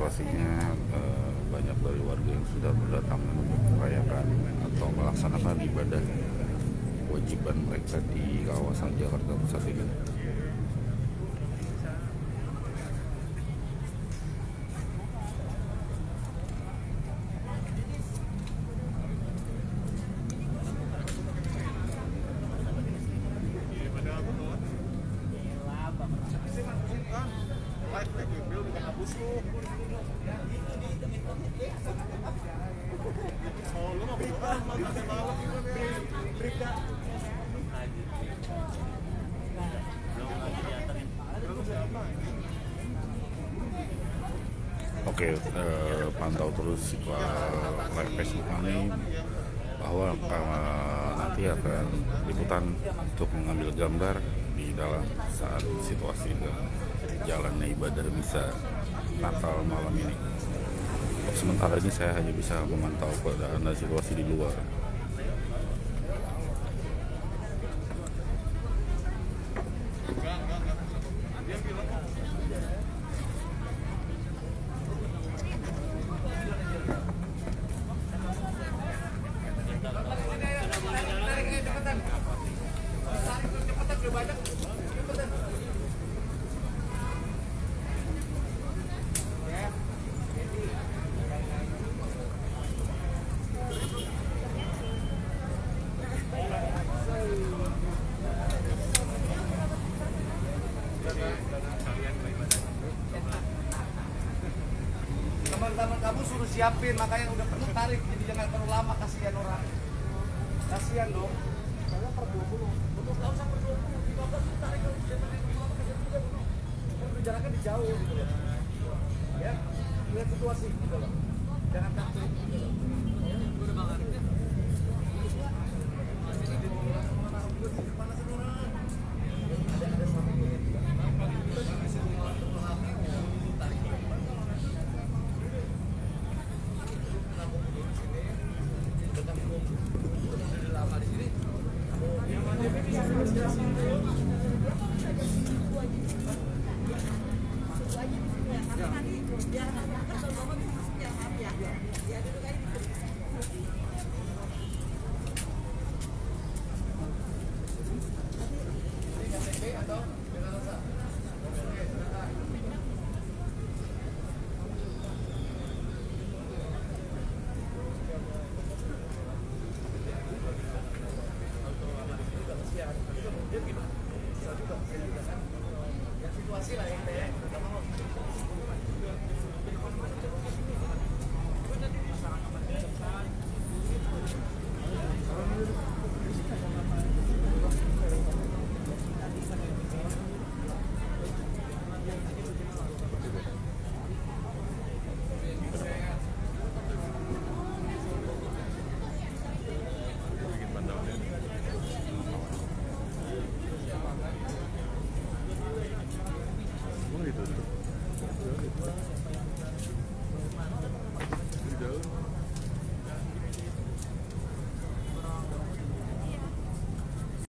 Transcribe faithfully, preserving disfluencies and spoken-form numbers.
situasinya eh, banyak dari warga yang sudah berdatangan untuk merayakan atau melaksanakan ibadah kewajiban mereka di kawasan Jakarta Pusat ini. Oke, eh, pantau terus uh, live Facebook kami bahwa uh, nanti akan liputan untuk mengambil gambar di dalam saat situasi dan jalannya ibadah misa Natal malam ini. Untuk sementara ini saya hanya bisa memantau keadaan dan situasi di luar. Teman-teman kamu suruh siapin, makanya udah penuh tarik, jadi jangan terlalu lama, kasihan orang. Kasihan dong. Saya per dua puluh. Untuk tahu saya per dua puluh, lima belas tarik kalau dia tarik lima belas juga dulu. Kan jaraknya di jauh gitu loh. Ya, lihat situasi gitu loh. Jangan takut gitu loh. Udah banget. Terima kasih.